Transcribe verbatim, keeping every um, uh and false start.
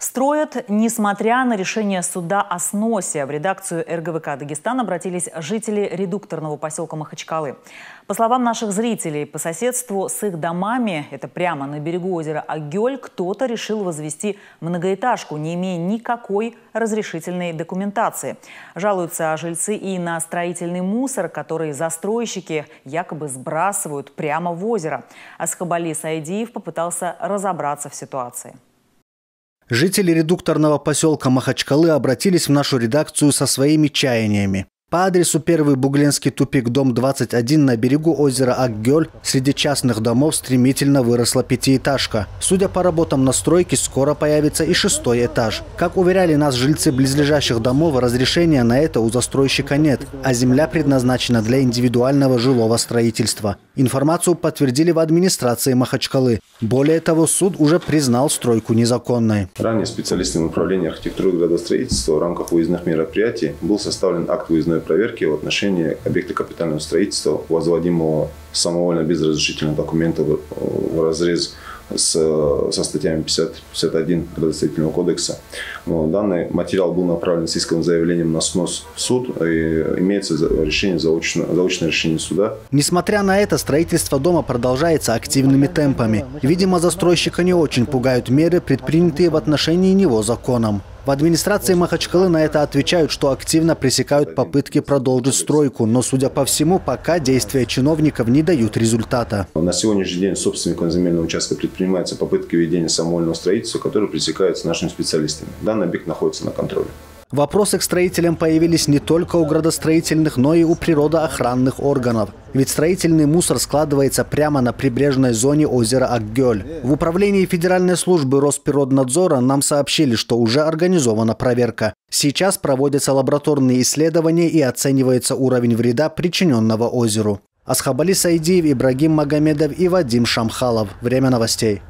Строят, несмотря на решение суда о сносе. В редакцию эр гэ вэ ка «Дагестан» обратились жители редукторного поселка Махачкалы. По словам наших зрителей, по соседству с их домами, это прямо на берегу озера Акгёль, кто-то решил возвести многоэтажку, не имея никакой разрешительной документации. Жалуются жильцы и на строительный мусор, который застройщики якобы сбрасывают прямо в озеро. Асхабали Сайдиев попытался разобраться в ситуации. Жители редукторного поселка Махачкалы обратились в нашу редакцию со своими чаяниями. По адресу Первый Буглинский тупик, дом двадцать один, на берегу озера Акгёль среди частных домов стремительно выросла пятиэтажка. Судя по работам на стройке, скоро появится и шестой этаж. Как уверяли нас жильцы близлежащих домов, разрешения на это у застройщика нет, а земля предназначена для индивидуального жилого строительства. Информацию подтвердили в администрации Махачкалы. Более того, суд уже признал стройку незаконной. Ранее специалистами управления архитектуры и градостроительства в рамках выездных мероприятий был составлен акт выездной проверки в отношении объекта капитального строительства, возводимого самовольно без разрешительных документов в разрез с, со статьями пятьдесят — пятьдесят один градостроительного кодекса. Но данный материал был направлен с исковым заявлением на снос в суд, и имеется решение, заочное, заочное решение суда. Несмотря на это, строительство дома продолжается активными темпами. Видимо, застройщика не очень пугают меры, предпринятые в отношении него законом. В администрации Махачкалы на это отвечают, что активно пресекают попытки продолжить стройку, но, судя по всему, пока действия чиновников не дают результата. На сегодняшний день собственником земельного участка предпринимаются попытки ведения самовольного строительства, которые пресекаются нашими специалистами. Данный объект находится на контроле. Вопросы к строителям появились не только у градостроительных, но и у природоохранных органов. Ведь строительный мусор складывается прямо на прибрежной зоне озера Акгёль. В управлении Федеральной службы Росприроднадзора нам сообщили, что уже организована проверка. Сейчас проводятся лабораторные исследования и оценивается уровень вреда, причиненного озеру. Асхабали Сайдиев, Ибрагим Магомедов и Вадим Шамхалов. Время новостей.